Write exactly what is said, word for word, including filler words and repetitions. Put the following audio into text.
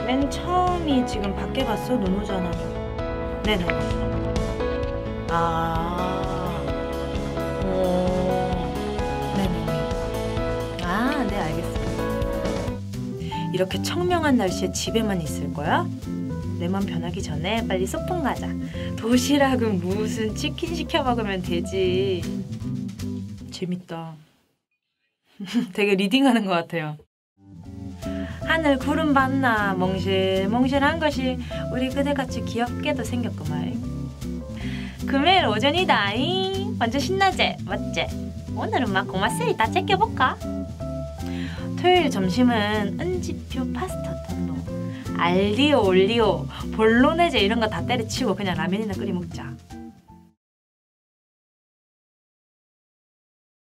맨 처음이 지금 밖에 갔어? 눈 오잖아. 네네. 아, 오, 네네네. 아, 네, 알겠습니다. 이렇게 청명한 날씨에 집에만 있을 거야? 내 맘 변하기 전에 빨리 소풍 가자. 도시락은 무슨 치킨 시켜 먹으면 되지. 재밌다. 되게 리딩하는 것 같아요. 하늘 구름 봤나 몽실몽실한 것이 우리 그대같이 귀엽게도 생겼구만. 금요일 오전이다. 완전 신나제 맞제? 오늘은 막 고맙습니다. 챙겨볼까? 토요일 점심은 은지표 파스타 던로 알리오 올리오 볼로네제 이런 거 다 때려치우고 그냥 라면이나 끓여 먹자.